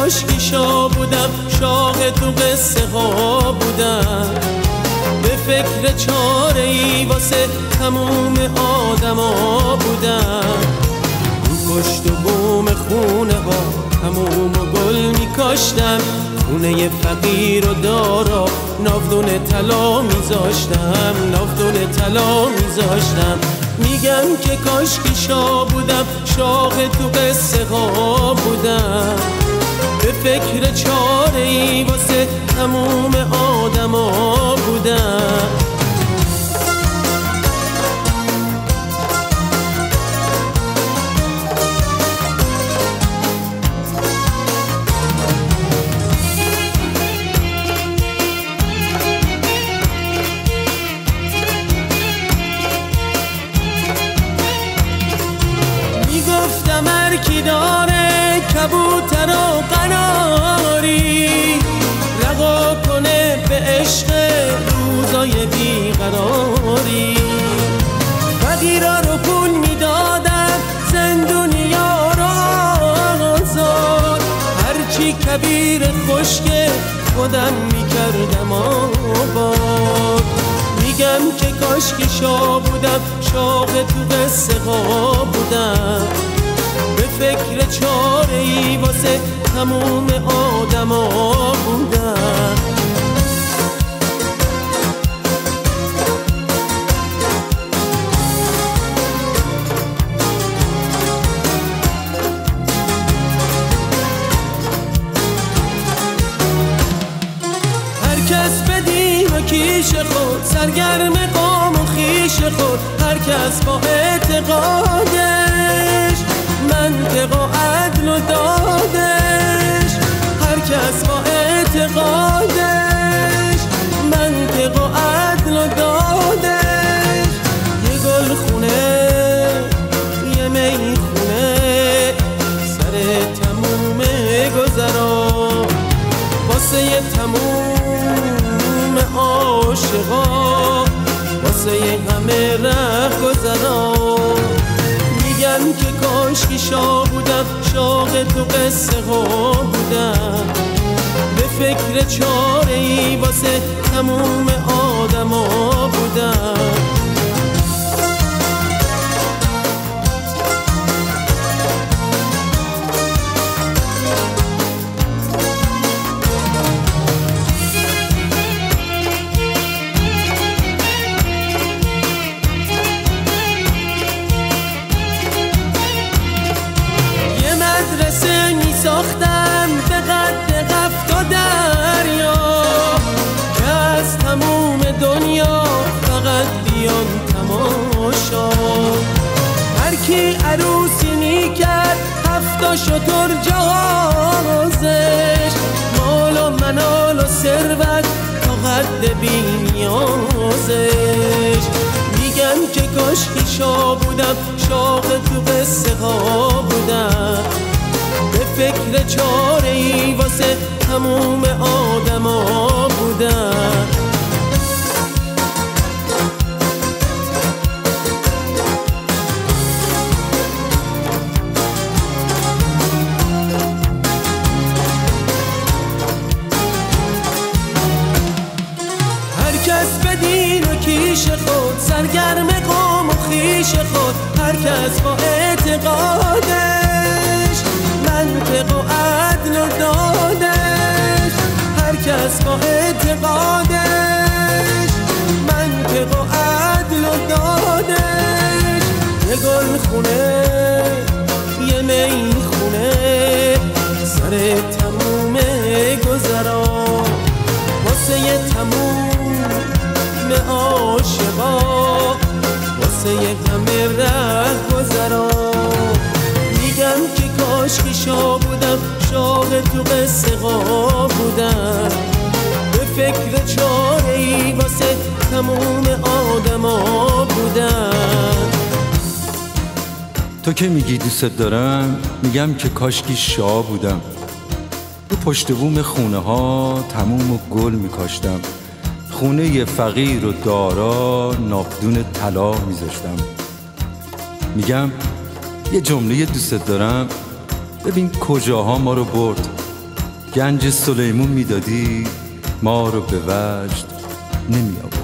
کاشکی شاه بودم، شاه تو قصه ها بودم. به فکر چاره ای واسه تموم آدما بودم. رو پشت و بوم خونه ها تموم و گل میکاشتم. خونه فقیر و دارا ناودون طلا میذاشتم، ناودون طلا میذاشتم. میگم که کاشکی شاه بودم، شاه تو قصه ها بودم. به فکر چاره ای واسه تموم آدما بودم. میگفتم هرکی داره کبوتر و قناری، رها کنه به عشق روزای بیقراری. فقیرا رو پول میدادم، زندونیا رو آزاد. هرچی کبیر خشک خودم میکردم آباد. میگم که کاشکی شاه بودم، شاه تو قصه ها بودم. به فکر چاره ای واسه تموم آدما بودم. هر کس به دین و کیش خود، سرگرم قام و خیش خود. هر کس با اعتقادش، منطق و عدل و دادش. هر کس با اعتقادش، منطق و عدل و دادش. یه گل خونه، یه می خونه، سر تموم گذرا. واسه یه تموم عاشقا، واسه یه همه ره گذرا. میگم که کاشکی شاه بودم، شاه تو قصه ها بودم. به فکر چاره ای واسه تموم آدما بودم. ساختم به قد قفت و دریا، که از تموم دنیا فقط بیان تماشا. هر کی عروسی میکرد 7 شتر جهازش، مال و منال و ثروت تا قد بی نیازش. میگم که کاشکی شاه بودم، شاه تو قصه ها بودم. به فکر چاره ای واسه تموم آدما بودم. هر کس به دین و کیش خود، سرگرم قام و خیش خود. هر کس با اعتقادش، منطق و عدل و دادش. هر کس با اعتقادش، منطق و عدل و دادش. یه گل خونه، یه می خونه، سر تموم گذرا. واسه یه تموم عاشقا، واسه یه همه ره گذرا. میگم که کاشکی شاه بودم، شاه تو قصه ها بودم. به فکر چاره ای واسه تموم آدما بودم. تو که میگی دوست دارم، میگم که کاشکی شاه بودم. رو پشت بوم خونه ها تموم و گل میکاشتم. خونه فقیر و دارا ناودون طلا میذاشتم. میگم یه جمله دوست دارم، ببین کجاها ما رو برد. گنج سلیمون میدادی ما رو به وجد نمی آورد.